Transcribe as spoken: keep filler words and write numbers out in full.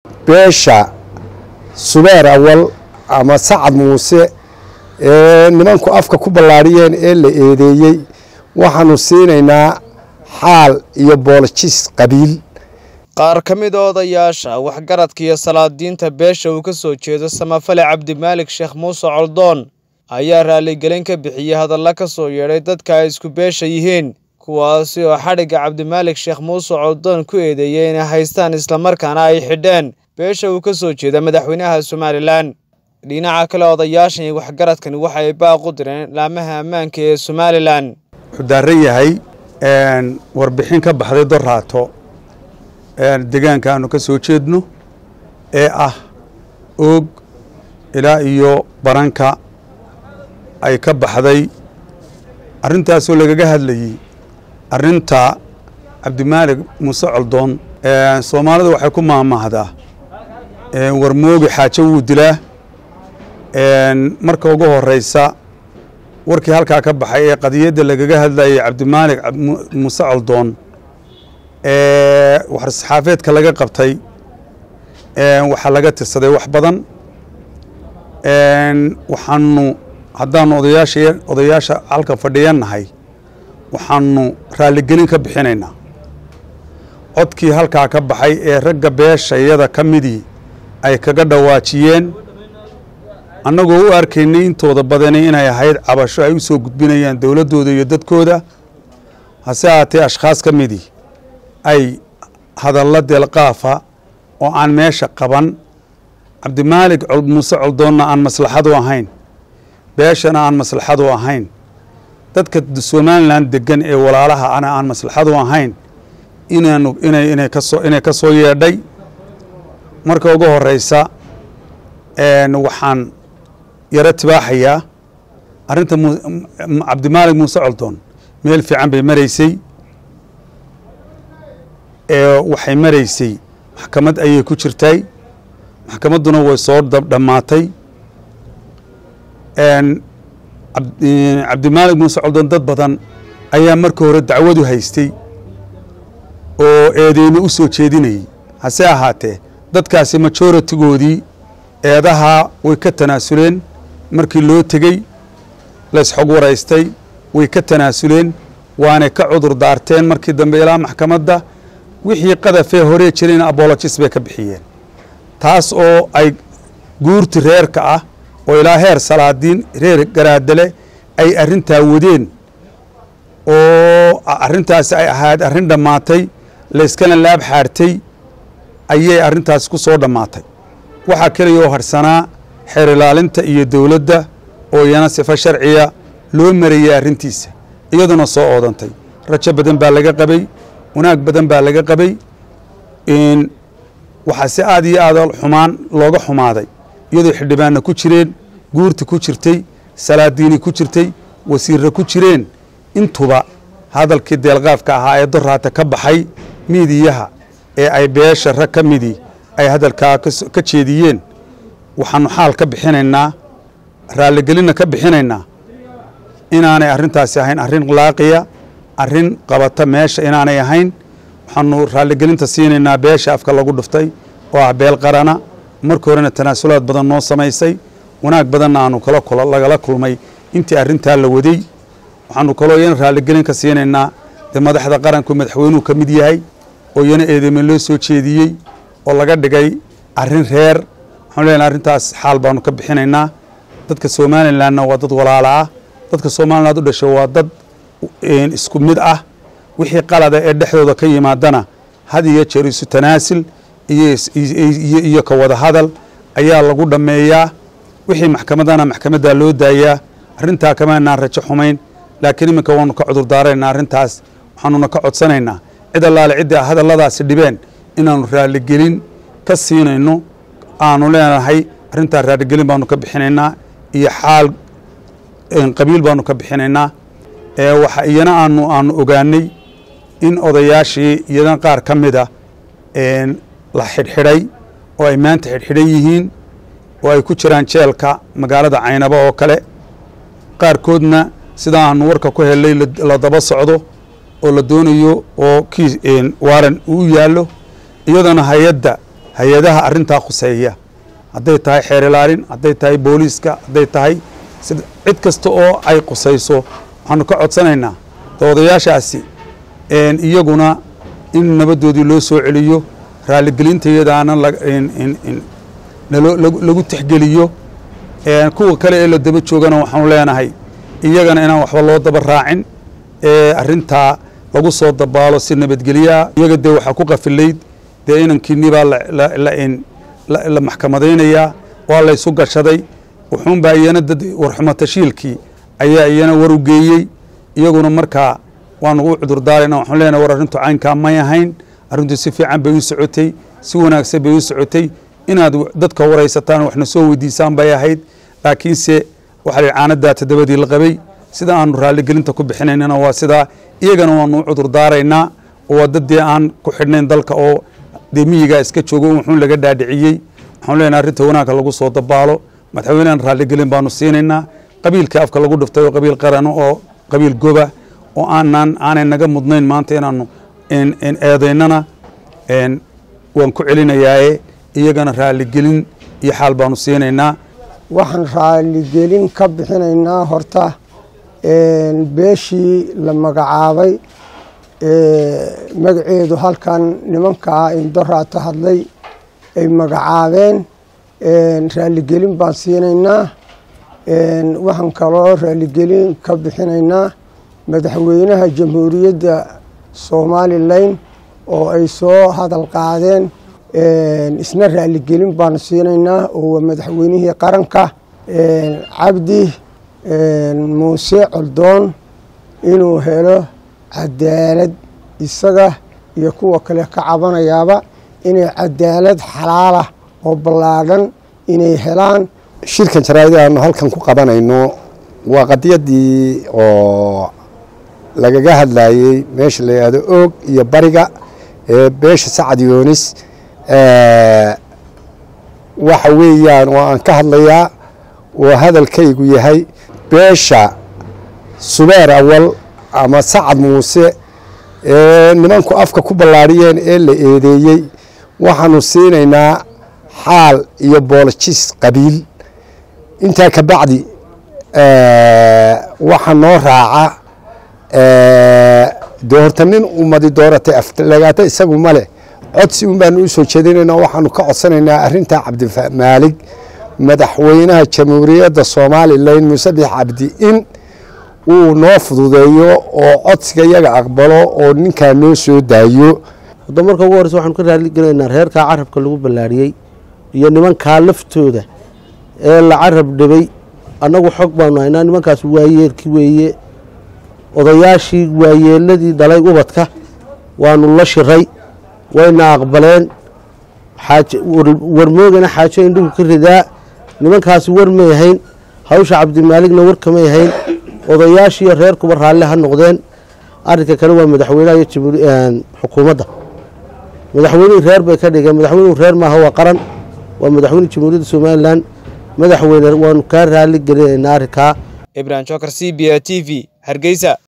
beesha subeer awal ama sacad muuse ee nimanku afka ku ballaariyeen ee la eedeeyey waxaanu siinaynaa xaal iyo boolojis qabiil. qaar ka mid ah odayaasha waxgaradka iyo salaadiinta beesha uu ka soo jeedo Samafale Cabdimaalik Sheekh Muuse Coldoon ayaa raaligelin ka bixiyay hadalla ka soo yeeray dadka ay isku beesha yihiin kuwaasi oo xadhiga Cabdimaalik Sheekh Muuse Coldoon ku eedeeyay inay haystaan isla markaana ay xidheen beesha uu ka soo jeeda madaxweynaha Somaliland. dhinaca kale odayaashan iyo waxgaradkani waxa ay baaq u direen laamaha ammaanka ee Somaliland. wuxuu daaran yahay een warbixin ka baxday doraato een deegaanka aanu ka soo jeedno ee ah og ilaa iyo baranka ay ka baxday arintaas oo lagaga hadlayay arinta Cabdimaalik Muuse Coldoon ee Soomaalidu waxay ku maamahdaa ee warmoogi xaajo uu dilaa een marka ugu horeysa warkii halka ka baxay ee qadiyada lagaga hadlayay Cabdimaalik Muuse Coldoon ee wax saxaafeedka laga qabtay ee waxa laga tirsaday wax badan een waxaanu haddaan odayaasha odayaasha halka fadhiyanahay waxaanu raaligelin ka bixinaynaa codkii halka ka baxay ee ragga beeshayada ka midii ay kaga dhawaajiyeen annagoo u arkaynay intooda badani inay ahayd cabasho ay u soo gudbinayaan dawladooda iyo dadkooda hase ahaatee ashkhaas ka midii ay hadalla deelqaafa oo aan meesha qaban Cabdimaalik Muuse Coldoonna aan maslaxadu ahayn beeshana aan maslaxadu ahayn dadka Somaliland degan ee walaalaha ana aan maslaxadu ahayn inaanu inay inay ka soo inay ka soo yeedhay marka ugu horeysa een waxaan yara tibaaxaya arinta Cabdimaalik Muuse Coldoon meel fiican bay mareysay ee waxay mareysay maxkamad ayay ku jirtay maxkamaduna way soo dhamaatay een Cabdimaalik Muuse Coldoon dad badan ayaa markii hore dacwadu haystay oo eedeymo u soo jeedinayay hase ahaatee dadkaasi majority-goodii eedaha way ka tanaasuleen markii loo tegey la isxog waraystay way ka tanaasuleen waana ka cudur daarteen markii dambe ilaa maxkamadda wixii qadafee hore jireen apologies bay ka bixiyeen taas oo ay guurti reerka ah oo ilaa heer salaadiin reer garaadale ay arintaa wadeen oo arintaas ay ahayd arin dhamaatay la iskana laab xaartay ayay arintaas ku soo dhamaatay waxa kale oo harsanaa xeer ilaalinta iyo dawladda oo yana sifa sharciya loo mariyay arintiisa iyaduna soo oodantay rajo badan baa laga qabay wanaag badan baa laga qabay in waxa si aad iyo aad xumaan looga xumaaday iyadoo xildhibaanna ku jireen guurti ku jirtay salaadiini ku jirtay wasiirra ku jireen intuba hadalkii deelqaafka ahaa ee doraata ka baxay miidiyaha ee ay beesha rag ka midii ay hadalkaa ka jeediyeen waxaanu xaal ka bixinaynaa raaligelinna ka bixinaynaa inaanay arrintaasi ahayn arrin laaqiya arrin qabata meesha inaanay ahayn waxaanu raaligelinta siinaynaa beesha afka lagu dhuftay oo ah beel qarana markii horena tanaasulaad badan noo samaysay wanaag badanna aanu kala kula lagala kulmay intii arrintaa la waday waxaanu kaloo yan raaligelin ka siinaynaa de madaxda qaranku madaxweynuhu ka mid yahay oo yana eedeymo loo soo jeediyey oo laga dhigay arrin reer waxaan leenahay arrintaas xaal baanu ka bixinaynaa dadka Somalilandna waa dad walaala ah dadka Somaliland u dhashay waa dad isku mid ah wixii qalada ee dhexdooda ka yimaadana had iyo jeer isu tanaasil iyo iyo ka wada hadal ayaa lagu dhameeyaa wixii maxkamadana maxkamadda loo daayaa arrinta kama aan rajo xumayn laakiin iminka waanu ka cudur daarayna arrintaas waxaanu ka codsanaynaa cid allaale cid hadalladaas dhibeen inaanu raaligelin ka siinayno aanu leenahay arrinta raaligelin baanu ka bixinaynaa iyo xaal in qabiil baanu ka bixinaynaa ee waxa iyana aanu aanu ogaanay in odayaashii iyadan qaar ka mid ah een la xidhxidhay oo ay maanta xidhxidhan yihiin oo ay ku jiraan jeelka magaalada Caynaba oo kale qaarkoodna sida aanu warka ku helay la daba socdo oo la doonayo oo kii een waaran uu yaalo iyadana hay'adda hay-adaha arrintaa khuseeya hadday tahay xeer ilaalin hadday tahay booliiska hadday tahay sida cid kasta oo ay khusayso waxaanu ka codsanaynaa doodayaashaasi iyaguna in nabadoodii loo soo celiyo raaligelintayadaana lagu tixgeliyo kuwa kale ee la daba joogana waxaanu leenahay iyagana inaan waxba loo daba raacin arrintaa lagu soo dabaalo si nabadgelyaa iyaga dee waxaa ku qafilayd dee inankiinii baa la maxkamadaynayaa waa la ysu gashaday wuxuunbaa iyana dad warxumatashiilkii ayaa iyana war u geeyey iyaguna markaa waanu u cudurdaarayna waxaan leenahay war arrintu caynkaa may ahayn arrintu si fiican bay u socotay si wanaagsan bay u socotay inaad dadka waraysataan waxna soo weydiisaan bay ahayd laakiinse waxaa la caanadaa toddobadii la qabay sida aanu raaligelinta ku bixinaynana waa sidaa iyagana waanu u cudurdaaraynaa oo waa dad dee aan ku xidhnayn dalka oo dee miyigaa iska joogo wuxuun laga dhaadhiciyey waxaan leenahay arrinta wanaagka lagu soo dabaalo madaxweynehan raaligelin baanu siinaynaa qabiilkii afka lagu dhiftay oo qabiil qarano oo qabiil goba oo aanan aanay naga mudnayn maanta inaanu eedaynana waan ku celinayaaye iyagana raaligelin iyo xaal baanu siinaynaa waxaan raaligelin ka bixinaynaa horta beeshii la magacaabay magaceedu halkan nimankaa indoraata hadlay ay magacaabeen raaligelin baan siinaynaa waxaan kaloo raaligelin ka bixinaynaa madaxweynaha jamhuuriyadda somalilan oo ay soo hadal qaadeen isna raaligelin baanu siinaynaa oo waa madaxweynihii qaranka cabdi muuse coldoon inuu helo cadaalad isaga iyo kuwa kale ka cabanayaaba inay cadaalad xalaalah oo ballaadhan inay helaan shirkan jaraa'id aanu halkan ku qabanayno waa qadiyadii oo lagaga hadlayey meesha la yidhaahdo oog iyo bariga ee beesha sacad yoonis waxa weeyaan oo aan ka hadlayaa oo hadalkaygu yahay beesha subeer awal ama sacad muuse ee nimanku afka ku ballaariyeen ee la eedeeyey waxaanu siinaynaa xaal iyo boolojis qabiil intaa ka bacdi waxa noo raaca dee horta nin ummadi dooratay aflagaata isagu ma leh codsi un baanu u soo jeedinaynaa waxaanu ka codsanaynaa arrintaa cabdimaalig madaxweynaha jamhuuriyadda somalilan muuse biix cabdi in uu noo fududeeyo oo codsiga iyaga aqbalo oo ninkaa noo soo daayo hadda marka ugu horeysa waxaanu ka raaligelinaynaa reerkaa carabka lagu ballaariyey iyo nimankaa laftooda ee la carab dhibay annagu xog baanu haynaa nimankaas waayeelkii weeye odayaashii waayeeladii dhalay ubadka waanu la shiray wayna aqbaleen warmoogana xaajo indhuhu ka ridaa nimankaasi war may ahayn hawsha cabdimaaligna war kamay ahayn odayaashiiyo reerkuba raalle ha noqdeen arrinka kale waa madaxweynaha iyo xukuumadda madaxweynihii reer bay ka dhigeen madaxweynuhu reer maaha waa qaran waa madaxweyne jamhuuriyadda somalilan madaxweyne waanu kaa raali gelinaynaa arrinkaa ibrahim jokar c b a t v hargeysa.